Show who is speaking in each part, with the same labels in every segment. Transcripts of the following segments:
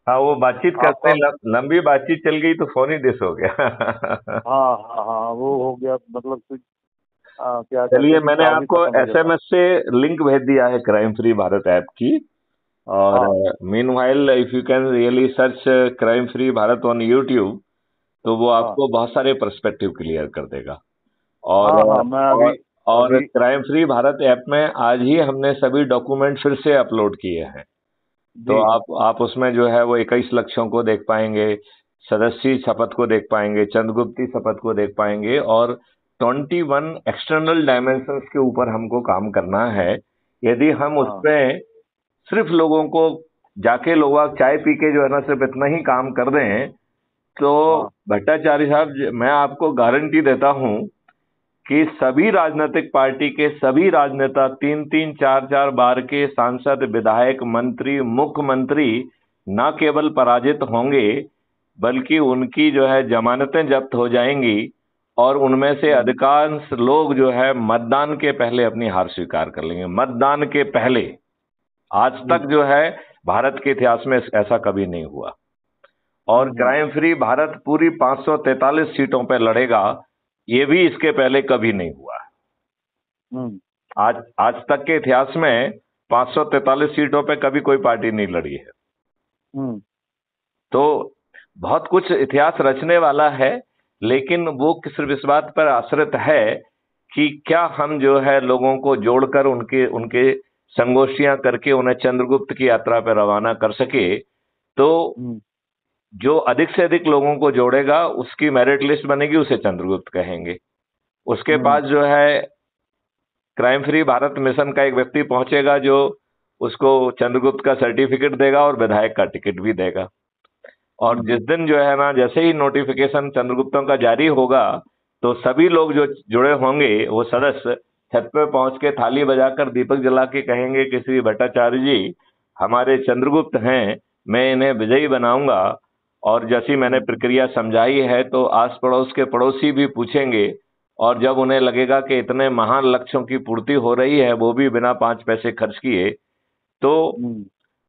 Speaker 1: हाँ, वो बातचीत करते
Speaker 2: आपका।
Speaker 1: लंबी बातचीत चल गई तो फोन ही डिस हो गया।
Speaker 2: हाँ हाँ हाँ, वो हो गया मतलब कि क्या कहते
Speaker 1: चलिए,
Speaker 2: हैं कि
Speaker 1: मैंने
Speaker 2: चार्ज ही
Speaker 1: आपको
Speaker 2: खत्म हो जाता।
Speaker 1: एसएमएस से लिंक भेज दिया है क्राइम फ्री भारत ऐप की। और
Speaker 2: हाँ
Speaker 1: meanwhile if you can really search crime free Bharat on YouTube, तो वो
Speaker 2: हाँ
Speaker 1: आपको बहुत सारे पर्सपेक्टिव क्लियर कर देगा। और
Speaker 2: हाँ हाँ, मैं
Speaker 1: और
Speaker 2: अभी
Speaker 1: और
Speaker 2: अभी
Speaker 1: क्राइम फ्री भारत ऐप में आज ही हमने सभी डॉक्यूमेंट फिर से अपलोड किए हैं। तो
Speaker 2: जी।
Speaker 1: आप उसमें जो है वो 21 लक्ष्यों को देख पाएंगे, सदस्य शपथ को देख पाएंगे, चंद्रगुप्ती शपथ को देख पाएंगे, और 21 एक्सटर्नल डायमेंशंस के ऊपर हमको काम करना है। यदि हम
Speaker 2: हाँ
Speaker 1: उसमें सिर्फ लोगों को जाके लोग चाय पी के जो है ना सिर्फ इतना ही काम कर दें, तो
Speaker 2: हाँ
Speaker 1: भट्टाचार्य साहब, मैं आपको गारंटी देता हूं कि सभी राजनीतिक पार्टी के सभी राजनेता, तीन तीन चार चार बार के सांसद, विधायक, मंत्री, मुख्यमंत्री न केवल पराजित होंगे, बल्कि उनकी जो है जमानतें जब्त हो जाएंगी। और उनमें से
Speaker 2: हम्म
Speaker 1: अधिकांश लोग जो है मतदान के पहले अपनी हार स्वीकार कर लेंगे, मतदान के पहले। आज
Speaker 2: हम्म
Speaker 1: तक जो है भारत के इतिहास में ऐसा कभी नहीं हुआ। और
Speaker 2: हम्म
Speaker 1: क्राइम फ्री भारत पूरी 543 सीटों पर लड़ेगा, ये भी इसके पहले कभी नहीं हुआ।
Speaker 2: हम्म
Speaker 1: आज आज तक के इतिहास में 543 सीटों पे कभी कोई पार्टी नहीं लड़ी है।
Speaker 2: हम्म
Speaker 1: तो बहुत कुछ इतिहास रचने वाला है, लेकिन वो सिर्फ इस बात पर आश्रित है कि क्या हम जो है लोगों को जोड़कर उनके उनके संगोष्ठियां करके उन्हें चंद्रगुप्त की यात्रा पर रवाना कर सके। तो
Speaker 2: हम्म
Speaker 1: जो अधिक से अधिक लोगों को जोड़ेगा उसकी मेरिट लिस्ट बनेगी, उसे चंद्रगुप्त कहेंगे। उसके
Speaker 2: हम्म
Speaker 1: पास जो है क्राइम फ्री भारत मिशन का एक व्यक्ति पहुंचेगा जो उसको चंद्रगुप्त का सर्टिफिकेट देगा और विधायक का टिकट भी देगा। और
Speaker 2: हम्म
Speaker 1: जिस दिन जो है ना, जैसे ही नोटिफिकेशन चंद्रगुप्तों का जारी होगा, तो सभी लोग जो जुड़े होंगे वो सदस्य छत पे पहुंच के थाली बजाकर दीपक जला के कहेंगे कि श्री भट्टाचार्य जी हमारे चंद्रगुप्त हैं, मैं इन्हें विजयी बनाऊंगा। और जैसी मैंने
Speaker 2: हम्म
Speaker 1: प्रक्रिया समझाई है, तो आस पड़ोस के पड़ोसी भी पूछेंगे। और जब उन्हें लगेगा कि इतने महान लक्ष्यों की पूर्ति हो रही है, वो भी बिना 5 पैसे खर्च किए, तो
Speaker 2: हम्म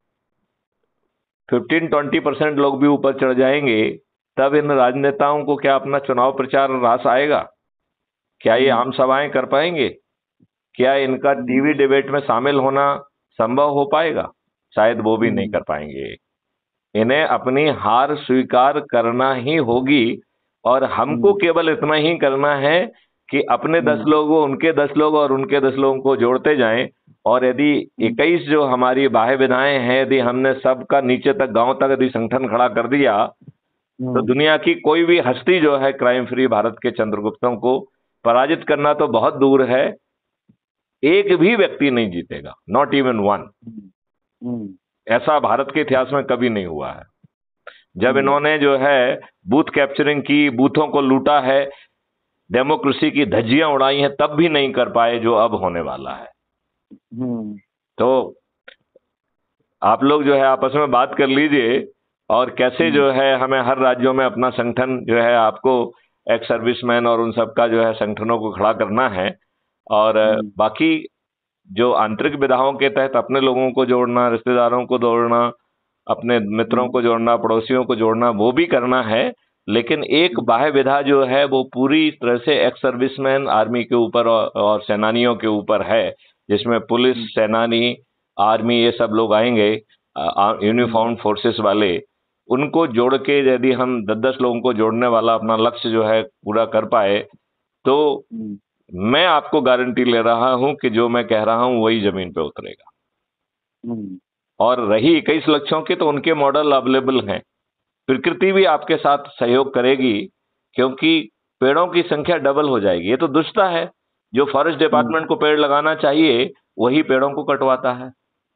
Speaker 1: 15-20% लोग भी ऊपर चढ़ जाएंगे। तब इन राजनेताओं को क्या अपना चुनाव प्रचार रास आएगा? क्या ये
Speaker 2: हम्म
Speaker 1: आम सभाएं कर पाएंगे? क्या इनका
Speaker 2: हम्म
Speaker 1: टीवी डिबेट में शामिल होना संभव हो पाएगा? शायद वो भी नहीं
Speaker 2: हम्म
Speaker 1: कर पाएंगे। इन्हें अपनी हार स्वीकार करना ही होगी। और हमको
Speaker 2: हम्म
Speaker 1: केवल इतना ही करना है कि अपने 10
Speaker 2: हम्म
Speaker 1: लोगों, उनके 10 लोग और उनके 10 लोगों को जोड़ते जाएं। और यदि
Speaker 2: हम्म
Speaker 1: 21 जो हमारी बाह्य विधाएं हैं, यदि हमने सबका नीचे तक, गांव तक यदि संगठन खड़ा कर दिया, तो
Speaker 2: हम्म
Speaker 1: दुनिया की कोई भी हस्ती जो है क्राइम फ्री भारत के चंद्रगुप्तों को पराजित करना तो बहुत दूर है, एक भी व्यक्ति नहीं जीतेगा, not even one.
Speaker 2: Hmm hmm
Speaker 1: ऐसा भारत के इतिहास में कभी नहीं हुआ है। जब
Speaker 2: हम्म
Speaker 1: इन्होंने जो है बूथ कैप्चरिंग की, बूथों को लूटा है, डेमोक्रेसी की धज्जियां उड़ाई हैं, तब भी नहीं कर पाए जो अब होने वाला है।
Speaker 2: हम्म
Speaker 1: तो आप लोग जो है आपस में बात कर लीजिए, और कैसे
Speaker 2: हम्म
Speaker 1: जो है हमें हर राज्यों में अपना संगठन जो है, आपको एक्स सर्विसमैन और उन सबका जो है संगठनों को खड़ा करना है। और
Speaker 2: हम्म
Speaker 1: बाकी जो आंतरिक विधाओं के तहत अपने लोगों को जोड़ना, रिश्तेदारों को जोड़ना, अपने मित्रों
Speaker 2: हम्म
Speaker 1: को जोड़ना, पड़ोसियों को जोड़ना, वो भी करना है। लेकिन एक
Speaker 2: हम्म
Speaker 1: बाह्य विधा जो है वो पूरी तरह से एक्स सर्विसमैन आर्मी के ऊपर और सेनानियों के ऊपर है, जिसमें पुलिस,
Speaker 2: हम्म
Speaker 1: सेनानी, आर्मी, ये सब लोग आएंगे,
Speaker 2: हम्म
Speaker 1: यूनिफॉर्म फोर्सेस वाले। उनको जोड़ के यदि हम 10-10 लोगों को जोड़ने वाला अपना लक्ष्य जो है पूरा कर पाए, तो
Speaker 2: हम्म
Speaker 1: मैं आपको गारंटी ले रहा हूं कि जो मैं कह रहा हूं वही जमीन पे उतरेगा।
Speaker 2: हम्म
Speaker 1: और रही 21 लक्ष्यों की, तो उनके मॉडल अवेलेबल हैं। प्रकृति भी आपके साथ सहयोग करेगी, क्योंकि पेड़ों की संख्या डबल हो जाएगी। ये तो दुष्टता है, जो फॉरेस्ट
Speaker 2: हम्म
Speaker 1: डिपार्टमेंट को पेड़ लगाना चाहिए वही पेड़ों को कटवाता है।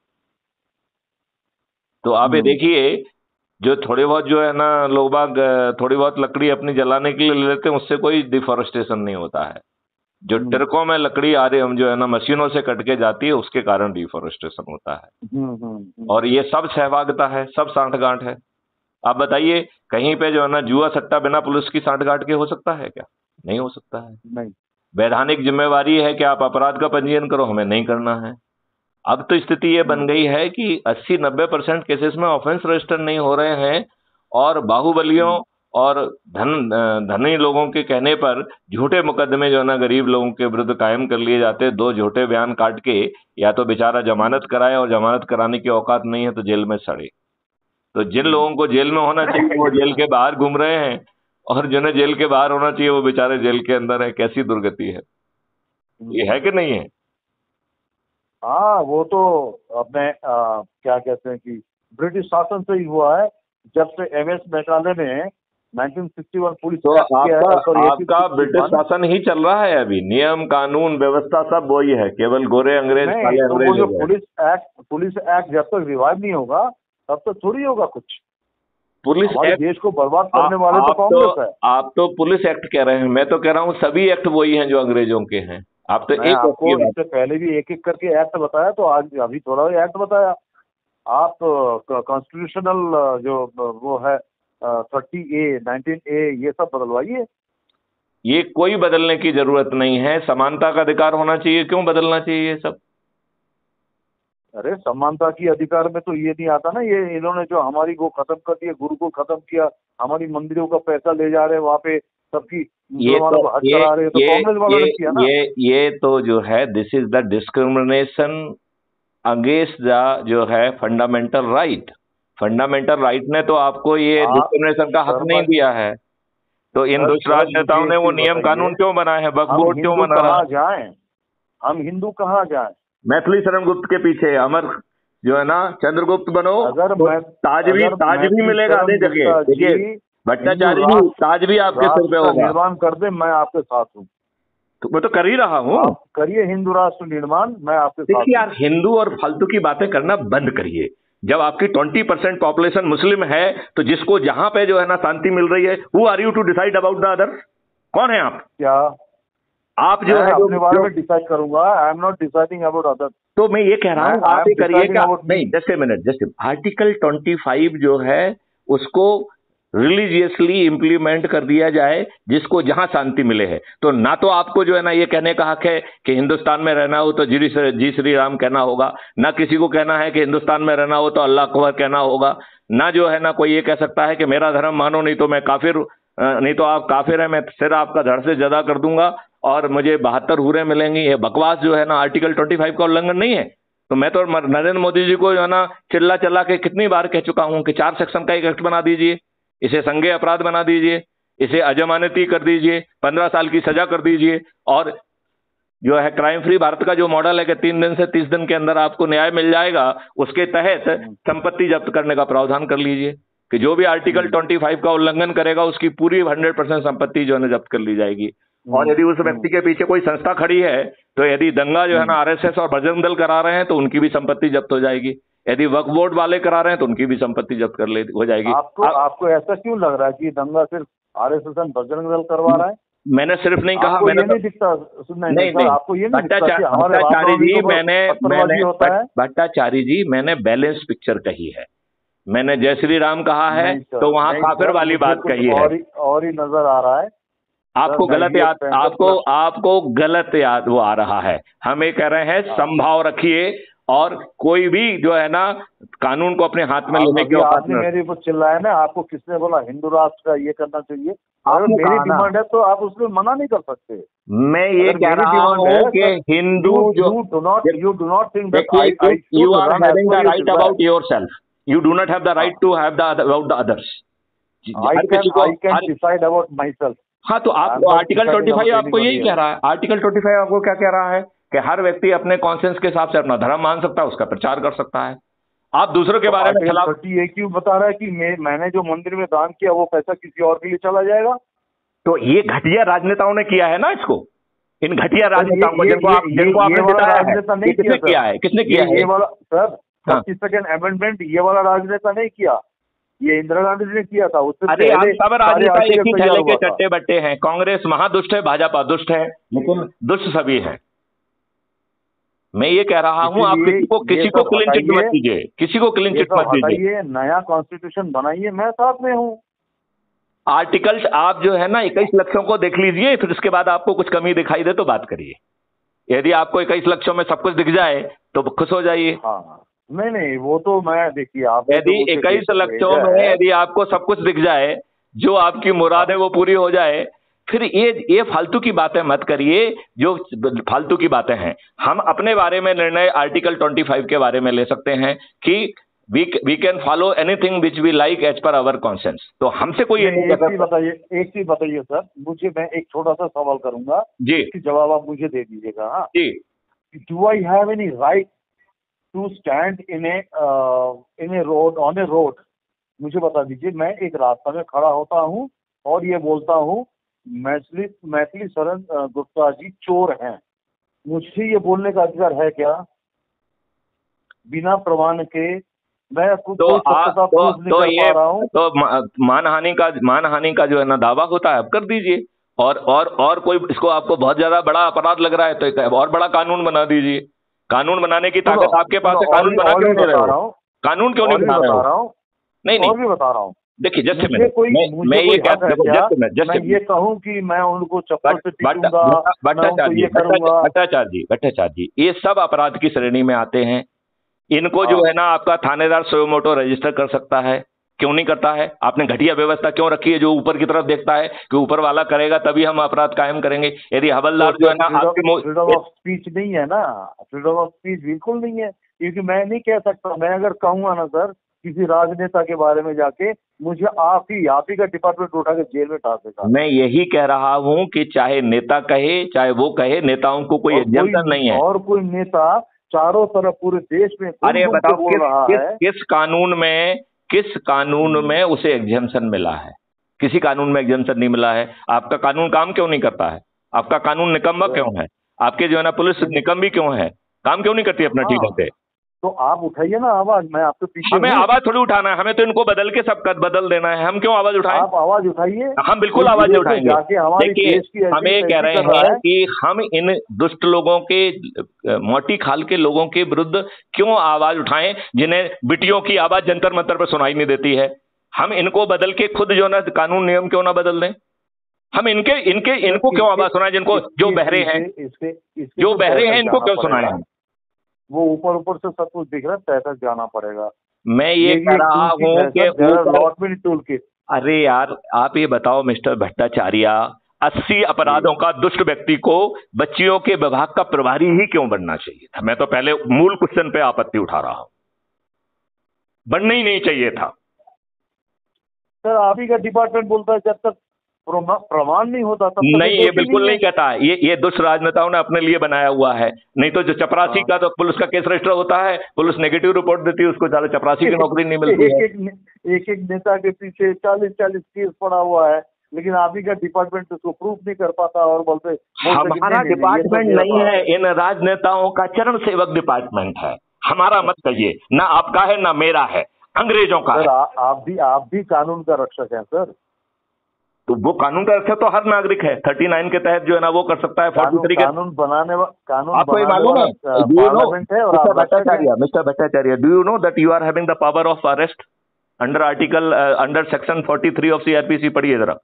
Speaker 1: तो आप ये
Speaker 2: हम्म
Speaker 1: देखिए, जो थोड़े बहुत जो है ना लोग बाग थोड़ी बहुत लकड़ी अपनी जलाने के लिए ले लेते हैं, उससे कोई डिफॉरेस्टेशन नहीं होता है। जो
Speaker 2: हम्म
Speaker 1: ट्रकों में लकड़ी आ रही हम जो है ना मशीनों से कट के जाती है, उसके कारण डिफॉरेस्टेशन होता है। और ये सब सहभागिता है, सब सांठगांठ है। आप बताइए, कहीं पे जो है ना जुआ सट्टा बिना पुलिस की सांठगांठ के हो सकता है क्या? नहीं हो सकता है।
Speaker 2: नहीं।
Speaker 1: वैधानिक जिम्मेवारी है कि आप अपराध का पंजीयन करो, हमें नहीं करना है। अब तो स्थिति ये बन गई है कि 80-90% केसेस में ऑफेंस रजिस्टर नहीं हो रहे हैं, और बाहुबलियों और धनी लोगों के कहने पर झूठे मुकदमे जो है ना गरीब लोगों के विरुद्ध कायम कर लिए जाते हैं। 2 झूठे बयान काट के या तो बेचारा जमानत कराए, और जमानत कराने की औकात नहीं है तो जेल में सड़े। तो जिन लोगों को जेल में होना चाहिए वो जेल के बाहर घूम रहे हैं, और जिन्हें जेल के बाहर होना चाहिए वो बेचारे जेल के अंदर है। कैसी दुर्गति है ये, है कि नहीं है?
Speaker 2: हाँ, वो तो अपने क्या कहते हैं कि ब्रिटिश शासन से ही हुआ है। जब से एमएस मेघालय ने 1961 पुलिस
Speaker 1: तो
Speaker 2: एक्ट किया है,
Speaker 1: आपका ब्रिटिश शासन ही चल रहा है अभी, नियम कानून व्यवस्था सब वही है, केवल गोरे अंग्रेज
Speaker 2: नहीं,
Speaker 1: काले
Speaker 2: तो
Speaker 1: अंग्रेज
Speaker 2: वो जो
Speaker 1: हो गए।
Speaker 2: पुलिस एक्ट जब तक रिवाइव नहीं होगा तब तक थोड़ी होगा कुछ।
Speaker 1: पुलिस
Speaker 2: हमारे
Speaker 1: एक्ट,
Speaker 2: देश को बर्बाद करने वाले तो कांग्रेस है।
Speaker 1: आप तो पुलिस एक्ट कह रहे हैं, मैं तो कह रहा हूँ सभी एक्ट वही हैं जो अंग्रेजों के हैं। आप तो
Speaker 2: मैं
Speaker 1: एक
Speaker 2: आपको इससे पहले भी एक एक करके एक्ट बताया, तो आज अभी थोड़ा एक्ट बताया। आप कॉन्स्टिट्यूशनल जो वो है 30A 19A ये सब बदलवाइए।
Speaker 1: ये कोई बदलने की जरूरत नहीं है, समानता का अधिकार होना चाहिए, क्यों बदलना चाहिए ये सब?
Speaker 2: अरे समानता की अधिकार में तो ये नहीं आता ना, ये इन्होंने जो हमारी वो खत्म कर दिया, गुरु को खत्म किया, हमारी मंदिरों का पैसा ले जा रहे हैं वहाँ पे, सबकी मुसलमानों को हज करा रहे हैं, तो कांग्रेस वालों ने किया ना।
Speaker 1: ये तो जो है this is the discrimination against the जो है फंडामेंटल राइट। फंडामेंटल राइट ने तो आपको ये डिस्क्रिमिनेशन का हक नहीं दिया है। तो इन दुष्ट राजनेताओं ने वो नियम कानून क्यों बनाए हैं? वक्फ बोर्ड क्यों बना रहा है?
Speaker 2: हम हिंदू कहाँ जाएं?
Speaker 1: मैथिली शरण गुप्त के पीछे अमर जो है ना चंद्रगुप्त बनो,
Speaker 2: अगर
Speaker 1: तो ताज भी मिलेगा आधे जगह। देखिए भट्टाचार्य जी, ताज भी आपके सिर पे होगा।
Speaker 2: निर्माण कर दे, मैं आपके साथ हूँ।
Speaker 1: तो मैं तो कर ही रहा हूँ।
Speaker 2: करिए हिंदू राष्ट्र निर्माण, मैं आपके साथ।
Speaker 1: देखिए यार, हिंदू और फालतू की बातें करना बंद करिए। जब आपकी 20% पॉपुलेशन मुस्लिम है, तो जिसको जहां पे जो है ना शांति मिल रही है, who are you to decide about the other? कौन है आप?
Speaker 2: क्या
Speaker 1: आप जो है
Speaker 2: अपने बारे में डिसाइड करूंगा? I am not deciding about other.
Speaker 1: तो मैं ये कह रहा हूँ आप ये करिए क्या? नहीं, just a minute, just article 25 जो है उसको रिलीजियसली इम्प्लीमेंट कर दिया जाए, जिसको जहां शांति मिले है। तो ना तो आपको जो है ना ये कहने का हक है कि हिंदुस्तान में रहना हो तो जी श्री राम कहना होगा, ना किसी को कहना है कि हिंदुस्तान में रहना हो तो अल्लाह अकबर कहना होगा, ना जो है ना कोई ये कह सकता है कि मेरा धर्म मानो नहीं तो मैं काफिर, नहीं तो आप काफिर है, मैं सिर आपका धड़ से जदा कर दूंगा और मुझे 72 हूरें मिलेंगी। ये बकवास जो है ना आर्टिकल 25 का उल्लंघन नहीं है। तो मैं तो नरेंद्र मोदी जी को जो है ना चिल्ला के कितनी बार कह चुका हूं कि 4 सेक्शन का एक एक्ट बना दीजिए, इसे संज्ञेय अपराध बना दीजिए, इसे अजमानती कर दीजिए, 15 साल की सजा कर दीजिए, और जो है क्राइम फ्री भारत का जो मॉडल है कि 3 दिन से 30 दिन के अंदर आपको न्याय मिल जाएगा, उसके तहत संपत्ति जब्त करने का प्रावधान कर लीजिए कि जो भी आर्टिकल 25 का उल्लंघन करेगा उसकी पूरी 100% संपत्ति जो है जब्त कर ली जाएगी। और यदि उस व्यक्ति के पीछे कोई संस्था खड़ी है, तो यदि दंगा जो है ना आरएसएस और बजरंग दल करा रहे हैं तो उनकी भी संपत्ति जब्त हो जाएगी। यदि वक्फ बोर्ड वाले करा रहे हैं तो उनकी भी संपत्ति जब्त हो जाएगी।
Speaker 2: आपको ऐसा क्यों लग रहा है कि दंगा सिर्फ आरएसएस और बजरंग दल करवा रहा है?
Speaker 1: मैंने सिर्फ नहीं कहा, मैंने
Speaker 2: नहीं दिखता, नहीं, आपको ये नहीं दिखता कि हमारे
Speaker 1: भट्टाचार्य जी मैंने बैलेंस पिक्चर कही है, मैंने जय श्री राम कहा है तो वहां काफिर वाली बात कही है।
Speaker 2: और ही नजर आ रहा है
Speaker 1: आपको गलत याद, आपको गलत याद वो आ रहा है। हम ये कह रहे हैं संभाव रखिए, और कोई भी जो है ना कानून को अपने हाथ में लेने के
Speaker 2: आपने मेरे ऊपर चिल्लाया ना, आपको किसने बोला हिंदू राष्ट्र का ये करना चाहिए? अगर मेरी डिमांड है तो आप उसमें मना नहीं कर सकते।
Speaker 1: मैं ये कह रहा हूँ कि Hindu
Speaker 2: you do not think that
Speaker 1: you are having the right about yourself, you do not have the right to have the about the others.
Speaker 2: I can decide about myself.
Speaker 1: हाँ, तो आप आर्टिकल 25 आपको यही कह रहा है। Article 25 आपको क्या कह रहा है कि हर व्यक्ति अपने कॉन्सेंस के हिसाब से अपना धर्म मान सकता है, उसका प्रचार कर सकता है। आप दूसरों के बारे में खिलाफ,
Speaker 2: ये क्यों बता रहा है कि मैंने जो मंदिर में दान किया वो पैसा किसी और के लिए चला जाएगा?
Speaker 1: तो ये घटिया राजनेताओं ने किया है ना इसको, इन घटिया राजनेताओं को जिनको आपने बताया है, किसने किया है? किसने किया है?
Speaker 2: ये वाला सर 32nd अमेंडमेंट ये वाला राजनेता नहीं किया, ये इंदिरा गांधी ने किया था। उससे
Speaker 1: अरे आप सब राजनेता एक ही थैले के चट्टे बट्टे हैं। कांग्रेस महादुष्ट है, भाजपा दुष्ट है, लेकिन दुष्ट सभी हैं। मैं ये कह रहा हूं आप किसी को क्लीन चिट मत दीजिए, किसी को क्लीन चिट मत दीजिए।
Speaker 2: नया कॉन्स्टिट्यूशन बनाइए, मैं साथ में हूँ।
Speaker 1: आर्टिकल्स आप जो है ना 21 लक्षों को देख लीजिए, फिर उसके बाद आपको कुछ कमी दिखाई दे तो बात करिए। यदि आपको 21 लक्षों में सब कुछ दिख जाए तो खुश हो जाइए।
Speaker 2: हाँ नहीं नहीं, वो तो मैं देखिए आप
Speaker 1: यदि 21 लक्षों में यदि आपको सब कुछ दिख जाए, जो आपकी मुराद है वो पूरी हो जाए, फिर ये फालतू की बातें मत करिए जो फालतू की बातें हैं। हम अपने बारे में निर्णय आर्टिकल 25 के बारे में ले सकते हैं कि we can follow anything which we like as per our conscience. तो हमसे कोई ये नहीं कहता।
Speaker 2: एक चीज बताइए सर, मुझे, मैं एक छोटा सा सवाल करूंगा
Speaker 1: जी,
Speaker 2: इसकी जवाब आप मुझे दे दीजिएगा। हाँ
Speaker 1: जी,
Speaker 2: do I have any right to stand in a road, on a road? मुझे बता दीजिए, मैं एक रास्ता में खड़ा होता हूँ और ये बोलता हूँ मैथिली शरण गुप्ता जी चोर हैं, मुझे ये बोलने का अधिकार है क्या बिना प्रमाण के? मैं खुद
Speaker 1: तो
Speaker 2: कोई सत्यता प्रूफ नहीं कर पा रहा हूँ।
Speaker 1: तो मानहानि का जो है ना दावा होता है, आप कर दीजिए। और कोई इसको आपको बहुत ज्यादा बड़ा अपराध लग रहा है तो एक और बड़ा कानून बना दीजिए। कानून बनाने की ताकत आपके पास है, कानून बना क्यों नहीं रहे हो? कानून क्यों नहीं बना रहे हो? नहीं नहीं,
Speaker 2: और भी बता रहा हूँ।
Speaker 1: देखिए जस्ट
Speaker 2: मैं ये कहूँ कि मैं उनको चप्पल से पीटूंगा,
Speaker 1: भट्टाचार्य जी, ये सब अपराध की श्रेणी में आते हैं। इनको जो है ना आपका थानेदार सुमोटो रजिस्टर कर सकता है, क्यों नहीं करता है? आपने घटिया व्यवस्था क्यों रखी है जो ऊपर की तरफ देखता है कि ऊपर वाला करेगा तभी हम अपराध कायम करेंगे? यदि हवलदार जो है ना आपकी
Speaker 2: फ्रीडम ऑफ स्पीच नहीं है ना, फ्रीडम ऑफ स्पीच बिल्कुल नहीं है, क्योंकि मैं नहीं कह सकता। मैं अगर कहूंगा ना सर किसी राजनेता के बारे में जाके, मुझे आप ही का डिपार्टमेंट उठा के जेल में डाल देगा।
Speaker 1: मैं यही कह रहा हूं कि चाहे नेता कहे चाहे वो कहे, नेताओं को कोई एग्जाम्पशन नहीं है।
Speaker 2: और कोई नेता चारों तरफ पूरे देश में
Speaker 1: अरे बताओ किस कानून में उसे एग्जाम्पशन मिला है? किसी कानून में एग्जाम्पशन नहीं मिला है। आपका कानून काम क्यों नहीं करता है? आपका कानून निकम्मा क्यों है? आपके जो है ना पुलिस निकम्मी क्यों है? काम क्यों नहीं करती अपना ठीक है?
Speaker 2: तो आप उठाइए ना आवाज, मैं आपके पीछे।
Speaker 1: हमें आवाज थोड़ी उठाना है, हमें तो इनको बदल के सब बदल देना है। हम क्यों आवाज उठाएं?
Speaker 2: आप आवाज उठाइए।
Speaker 1: हम बिल्कुल आवाज उठाएंगे। देखिए हमें कह रहे हैं कि हम इन दुष्ट लोगों के, मोटी खाल के लोगों के विरुद्ध क्यों आवाज उठाएं जिन्हें बिटियों की आवाज जंतर मंतर पर सुनाई नहीं देती है। हम इनको बदल के खुद जो ना कानून नियम क्यों ना बदल दें? हम इनको क्यों आवाज सुनाएं जिनको, जो बहरे हैं, जो बहरे हैं इनको क्यों सुनाएं?
Speaker 2: वो ऊपर से सब कुछ दिख रहा है, तय तक जाना पड़ेगा।
Speaker 1: मैं ये कह रहा हूँ
Speaker 2: कि
Speaker 1: अरे यार आप ये बताओ मिस्टर भट्टाचार्य, 80 अपराधों का दुष्ट व्यक्ति को बच्चियों के विभाग का प्रभारी ही क्यों बनना चाहिए था? मैं तो पहले मूल क्वेश्चन पे आपत्ति उठा रहा हूं, बनना ही नहीं चाहिए था।
Speaker 2: सर आप ही का डिपार्टमेंट बोलता है जब तक प्रमाण नहीं होता तब
Speaker 1: नहीं, ये बिल्कुल नहीं कहता। ये दुष्ट राजनेताओं ने अपने लिए बनाया हुआ है। नहीं तो जो चपरासी का तो पुलिस का केस रजिस्टर होता है, पुलिस नेगेटिव रिपोर्ट देती है, उसको ज्यादा चपरासी की नौकरी नहीं मिलती है।
Speaker 2: एक नेता के पीछे 40 केस पड़ा हुआ है, लेकिन आप ही का डिपार्टमेंट उसको प्रूफ नहीं कर पाता और बोलते
Speaker 1: हमारा डिपार्टमेंट नहीं है, इन राजनेताओं का चरण सेवक डिपार्टमेंट है। हमारा मत कहिए, ना आपका है ना मेरा है, अंग्रेजों का है।
Speaker 2: आप भी कानून का रक्षक हैं सर।
Speaker 1: तो वो कानून का रक्षक तो हर नागरिक है। 39 के तहत जो है ना वो कर सकता है। 43 के
Speaker 2: कानून बनाने
Speaker 1: आपको मालूम है? Mister Bhattacharya, do you know that you are having the power of arrest under section 43 of CrPC? पढ़िए जरा।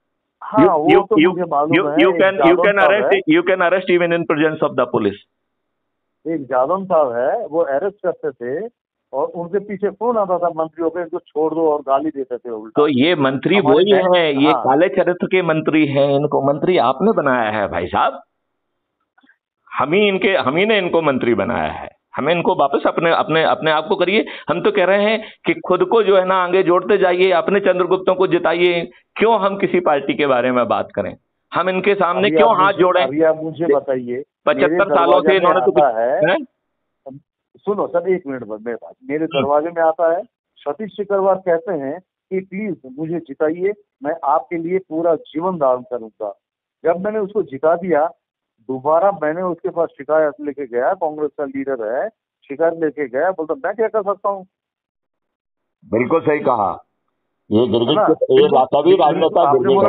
Speaker 1: You can arrest even in presence of the police.
Speaker 2: एक जादव साहब है, वो अरेस्ट करते थे और उनके पीछे फोन आता था मंत्रियों के, इनको छोड़ दो और गाली देते थे उल्टा।
Speaker 1: तो ये मंत्री वही हैं, ये काले चरित्र के मंत्री हैं। इनको मंत्री आपने बनाया है भाई साहब, हम ही ने इनको मंत्री बनाया है। हमें इनको वापस अपने आप को करिए। हम तो कह रहे हैं कि खुद को जो है ना आगे जोड़ते जाइए, अपने चंद्रगुप्तों को जिताइए। क्यों हम किसी पार्टी के बारे में बात करें? हम इनके सामने क्यों हाथ जोड़ें?
Speaker 2: अभी आप मुझे बताइए,
Speaker 1: 75 सालों से इन्होंने तो
Speaker 2: सुनो सर, एक मिनट बाद मेरे पास, मेरे दरवाजे में आता है सतीश सिकरवार, कहते हैं कि प्लीज मुझे जिताइए, मैं आपके लिए पूरा जीवन दान करूंगा। जब मैंने उसको जिता दिया, दोबारा मैंने उसके पास शिकायत लेके गया, कांग्रेस का लीडर है, शिकायत लेके गया, बोलता मैं क्या कर सकता हूँ।
Speaker 1: बिल्कुल सही कहा। ये गिरगिट सभी राजनेता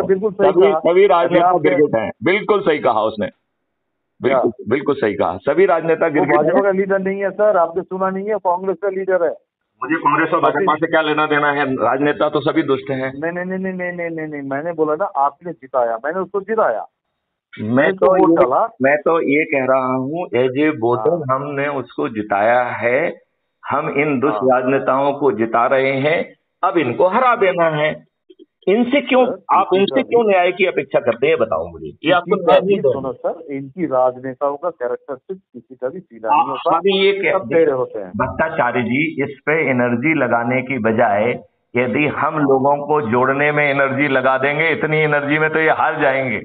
Speaker 1: गिरगिट हैं। बिल्कुल सही कहा उसने, बिल्कुल सही कहा। सभी राजनेता गिरगिट
Speaker 2: भाजपा का लीडर नहीं है सर, आपने सुना नहीं है, कांग्रेस का लीडर है।
Speaker 1: मुझे कांग्रेस और भाजपा से क्या लेना देना है? राजनेता तो सभी दुष्ट हैं।
Speaker 2: नहीं, मैंने बोला ना आपने जिताया, मैंने उसको जिताया,
Speaker 1: मैं तो ये कह रहा हूँ एज ए वोटर हमने उसको जिताया है, हम इन दुष्ट राजनेताओं को जिता रहे हैं, अब इनको हरा देना है। इनसे क्यों न्याय की अपेक्षा करते हैं, बताओ मुझे। ये आपको न्याय नहीं
Speaker 2: सुनो सर, इनकी राजनेताओं का कैरेक्टरिस्टिक किसी का भी सीधा नहीं होता।
Speaker 1: ये दे रहे होते हैं भट्टाचार्य जी, इस पे एनर्जी लगाने की बजाय यदि हम लोगों को जोड़ने में एनर्जी लगा देंगे, इतनी एनर्जी में तो ये हार जाएंगे।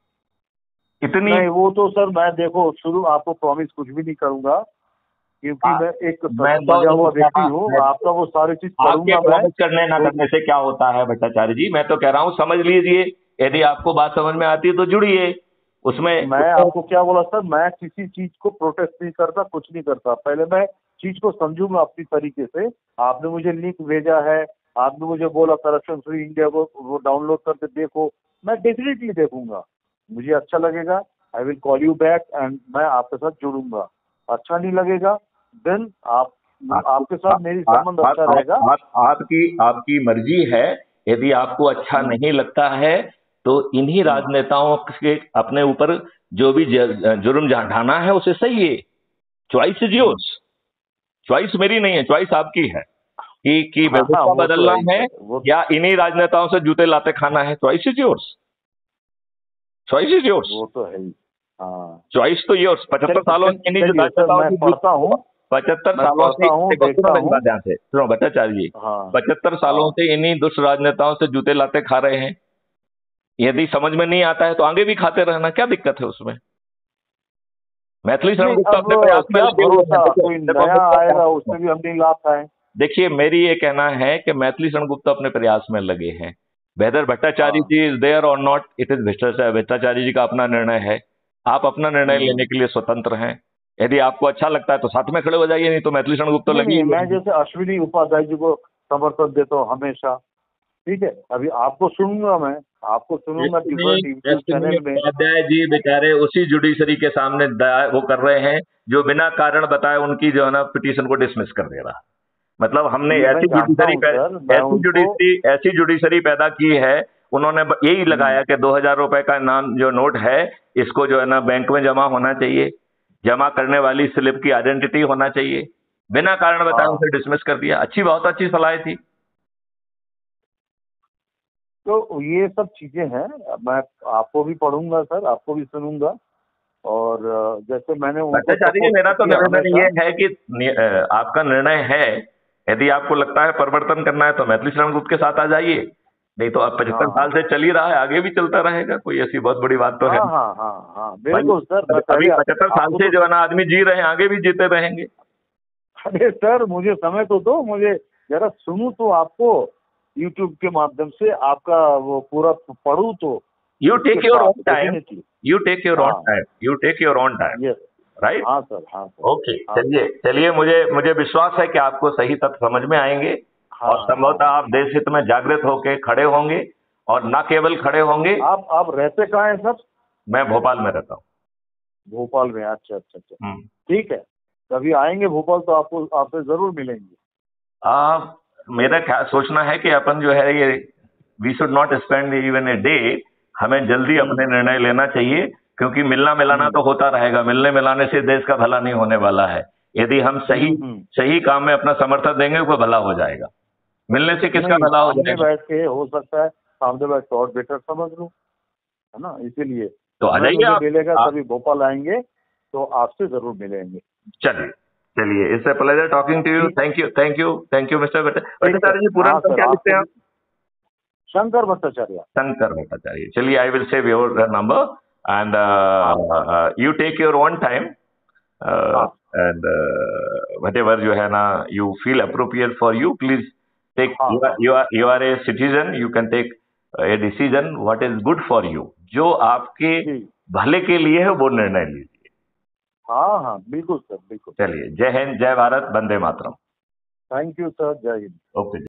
Speaker 1: इतनी
Speaker 2: नहीं, वो तो सर मैं देखो शुरू आपको प्रॉमिस कुछ भी नहीं करूंगा, क्योंकि मैं एक बजा हुआ व्यक्ति हूँ। आपका वो सारी चीज करूंगा मैं।
Speaker 1: करने ना करने से क्या होता है भट्टाचार्य जी, मैं तो कह रहा हूँ समझ लीजिए, यदि आपको बात समझ में आती है तो जुड़िए उसमें।
Speaker 2: मैं आपको क्या बोला सर, मैं किसी चीज को प्रोटेस्ट नहीं करता, कुछ नहीं करता। पहले मैं चीज को समझूंगा अपनी तरीके से। आपने मुझे लिंक भेजा है, आपने मुझे बोला करप्शन फ्री इंडिया को वो डाउनलोड करके देखो, मैं डेफिनेटली देखूंगा, मुझे अच्छा लगेगा, I will call you back and मैं आपके साथ जुड़ूंगा। अच्छा नहीं लगेगा देन आपके साथ मेरी संबंध अच्छा रहेगा।
Speaker 1: आपकी मर्जी है। यदि आपको अच्छा नहीं लगता है तो इन्हीं राजनेताओं के अपने ऊपर जो भी जुर्म ढाना है उसे सही है। चॉइस इज योर्स, चॉइस मेरी नहीं है, चॉइस आपकी है कि व्यवस्था बदलना है या इन्हीं राजनेताओं से जूते लाते खाना है। Choice is yours, choice is yours.
Speaker 2: वो तो है ही,
Speaker 1: चॉइस तो योर्स। 75 सालों से इन्हीं राजनेताओं की पढ़ता हूँ, 75 सालों से सुनो भट्टाचार्य जी, 75 सालों से इन्हीं दुष्ट राजनेताओं से जूते लाते खा रहे हैं। यदि समझ में नहीं आता है तो आगे भी खाते रहना, क्या दिक्कत है उसमें। मैथिली शरण गुप्ता अपने प्रयास में
Speaker 2: कोई नया आएगा उसमें भी हम नहीं लाभ पाए।
Speaker 1: देखिए मेरी ये कहना है कि मैथिली शरण गुप्ता अपने प्रयास में लगे हैं। Whether Bhattacharya ji is there और not, it is Bhattacharya ji का अपना निर्णय है। आप अपना निर्णय लेने के लिए स्वतंत्र हैं। यदि आपको अच्छा लगता है तो साथ में खड़े हो जाइए, नहीं तो मैथिली शरण गुप्ता लगी।
Speaker 2: मैं जैसे अश्विनी उपाध्याय जी को समर्थन देता हूँ हमेशा, ठीक है। अभी आपको सुनूंगा, मैं आपको सुनूंगा चैनल में।
Speaker 1: उपाध्याय जी बेचारे उसी जुडिशरी के सामने वो कर रहे हैं जो बिना कारण बताए उनकी जो है ना पिटीशन को डिसमिस कर दे रहा। मतलब हमने ऐसी जुडिशरी पैदा की है। उन्होंने यही लगाया कि 2000 रुपए का नाम जो नोट है इसको जो है ना बैंक में जमा होना चाहिए, जमा करने वाली स्लिप की आइडेंटिटी होना चाहिए। बिना कारण बताए उसे डिसमिस कर दिया। बहुत अच्छी सलाह थी।
Speaker 2: तो ये सब चीजें हैं। मैं आपको भी पढ़ूंगा सर, आपको भी सुनूंगा। और जैसे मैंने
Speaker 1: मेरा तो निर्णय ये है कि आपका निर्णय है, यदि आपको लगता है परिवर्तन करना है तो मैथिली शरण गुप्ता के साथ आ जाइए, नहीं तो अब 75 साल से चल ही रहा है, आगे भी चलता रहेगा। कोई ऐसी बहुत बड़ी बात तो है।
Speaker 2: बिल्कुल सर।
Speaker 1: अभी 75 साल से जो है ना आदमी जी रहे हैं, आगे भी जीते रहेंगे।
Speaker 2: अरे सर मुझे समय तो दो, मुझे जरा सुनूं तो आपको YouTube के माध्यम से आपका वो पूरा पढ़ूं तो।
Speaker 1: You take your own time. You take your own time. You take your own time.
Speaker 2: Yes.
Speaker 1: Right?
Speaker 2: हाँ सर।
Speaker 1: ओके, चलिए मुझे विश्वास है कि आपको सही तथ्य समझ में आएंगे और संभवतः आप देश हित में जागृत होकर खड़े होंगे और न केवल खड़े होंगे।
Speaker 2: आप रहते कहाँ हैं सर?
Speaker 1: मैं भोपाल में रहता हूँ।
Speaker 2: भोपाल में? अच्छा। ठीक है, कभी आएंगे भोपाल तो आपसे जरूर मिलेंगे।
Speaker 1: मेरा सोचना है कि अपन जो है ये we should not spend even a day, हमें जल्दी अपने निर्णय लेना चाहिए, क्योंकि मिलना मिलाना तो होता रहेगा। मिलने मिलाने से देश का भला नहीं होने वाला है। यदि हम सही काम में अपना समर्थन देंगे तो भला हो जाएगा। मिलने से किसका भला हो जाएगा?
Speaker 2: बैठ के हो सकता है सामने बैठ के और बेटर समझ लूं, है ना। इसीलिए
Speaker 1: तो आ जाइए आप।
Speaker 2: मिलेगा कभी भोपाल आएंगे तो आपसे जरूर मिलेंगे।
Speaker 1: चलिए it's a pleasure talking to you. Thank you mister Bhattacharya ji. पूरा नाम क्या लिखते हैं आप?
Speaker 2: शंकर भट्टाचार्य।
Speaker 1: चलिए I will save your number and you take your own time and whatever जो है ना you feel appropriate for you, please take. You are a citizen, you can take a decision what is good for you. जो आपके भले के लिए है वो निर्णय लीजिए।
Speaker 2: हाँ बिल्कुल सर, बिल्कुल।
Speaker 1: चलिए, जय हिंद, जय भारत, वंदे मातरम।
Speaker 2: थैंक यू सर, जय हिंद।
Speaker 1: ओके।